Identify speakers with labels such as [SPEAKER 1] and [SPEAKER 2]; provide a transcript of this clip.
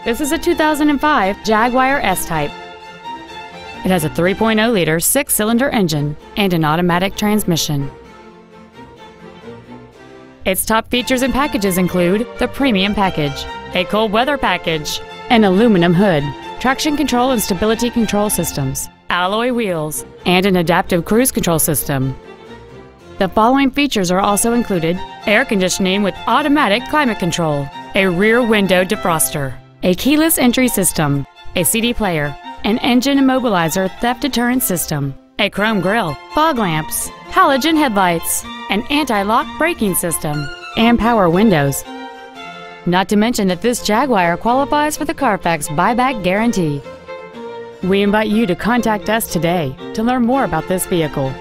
[SPEAKER 1] This is a 2005 Jaguar S-Type. It has a 3.0-liter six-cylinder engine and an automatic transmission. Its top features and packages include the Premium Package, a cold weather package, an aluminum hood, traction control and stability control systems, alloy wheels, and an adaptive cruise control system. The following features are also included: air conditioning with automatic climate control, a rear window defroster, a keyless entry system, a CD player, an engine immobilizer theft deterrent system, a chrome grille, fog lamps, halogen headlights, an anti-lock braking system, and power windows. Not to mention that this Jaguar qualifies for the Carfax buyback guarantee. We invite you to contact us today to learn more about this vehicle.